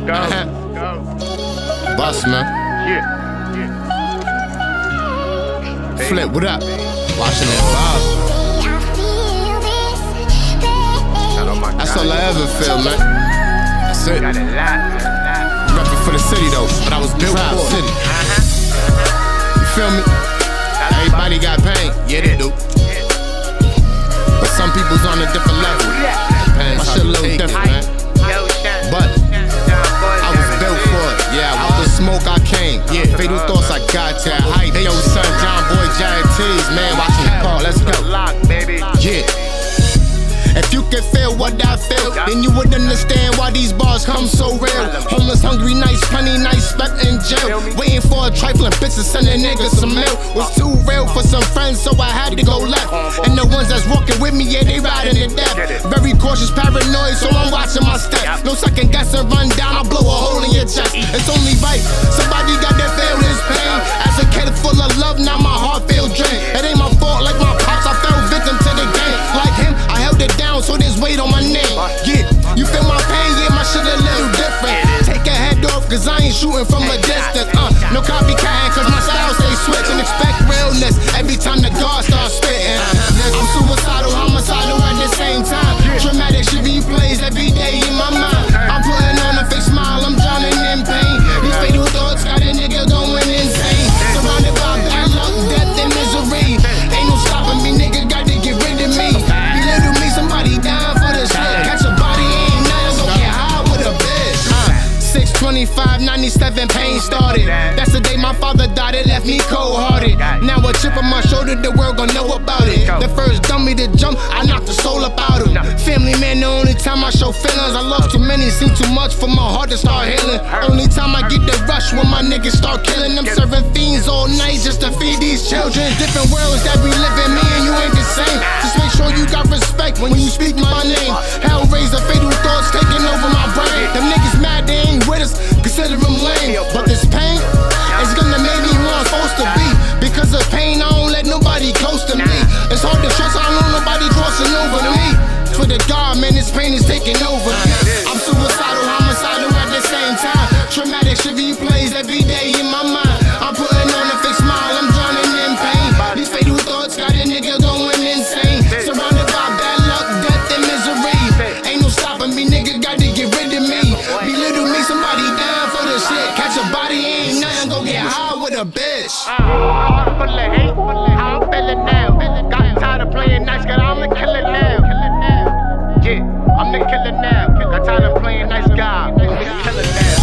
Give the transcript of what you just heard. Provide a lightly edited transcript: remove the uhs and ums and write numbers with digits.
Boss, man. Flip, what up? Watching that vibe. That's all I ever feel, man. That's it. Reppin' for the city, though, but I was built for the city. You feel me? Everybody got pain. Yeah, they do. But some people's on a different level. My shit a little different, man. But I was built for it. Yeah, out the smoke I came. Yeah, fatal thoughts I got to hype. Hey, yo, son, John Boy, Giant T's, man, watching the ball. Let's go. Yeah. If you could feel what I feel, then you would understand why these bars come so real. Homeless, hungry nights, plenty nights spent in jail, waiting for a trifling bitch to send a nigga some milk. Was too real for some friends, so I had to go left. And the ones that's walking with me, yeah, they riding to death. Very cautious, paranoid, so I'm watching my steps. No second guessing, run down, I'll blow a hole in your chest. It's only right, somebody got to feel this pain. As a kid full of love, now my heart feel drained. It ain't my fault, like my pops, I fell victim to the game. Like him, I held it down, so there's weight on my name. Yeah, you feel my pain? Yeah, my shit a little different. Take a head off, cause I ain't shooting from a distance. No copycat, cause my style stay switching. Expect realness every time the guard starts spitting. I'm suicidal, homicidal at the same time. Dramatic shit replays every day in my mind. I'm putting on a fake smile, I'm drowning in pain. These fatal thoughts got a nigga going insane. Surrounded by bad luck, death, and misery. Ain't no stopping me, nigga, got to get rid of me. Belittle me, somebody down for the shit. Catch a body, ain't nothing, so get high with a bitch. 6/25/97, pain started. That's the day my father died, it left me cold-hearted. Now a chip on my shoulder, the world gon' know about it. The first dummy to jump, I knocked the soul up out him. Family man, the only time I show feelings. I lost too many, seen too much for my heart to start healing. Only time I get the rush when my niggas start killing them. Serving fiends all night just to feed these children. Different worlds that we live in, me and you ain't the same. Just make sure you got respect when you speak my name. Hellraiser, fatal thoughts taking over my brain. Them niggas mad, they ain't with us, consider them lame. But this pain is gonna make me who I'm supposed to be. Because of pain, I don't let nobody close to me. It's hard to trust, I don't know nobody crossing over to me. For the God, man, this pain is taking over. I'm suicidal, homicidal at the same time. Traumatic shit replays every day in my mind. I'm putting on a fake smile, I'm drowning in pain. These fatal thoughts got a nigga going insane. Surrounded by bad luck, death, and misery. Ain't no stopping me, nigga, got to get rid of me. Belittle me, somebody down for the shit. Catch a body, ain't nothing, go get high with a bitch. Heart full of hate, how I'm feeling now. Got tired of playing nice, cause I'm the killer now. Yeah, I'm the killer now. Got tired of playing nice guy, I'm the killer now.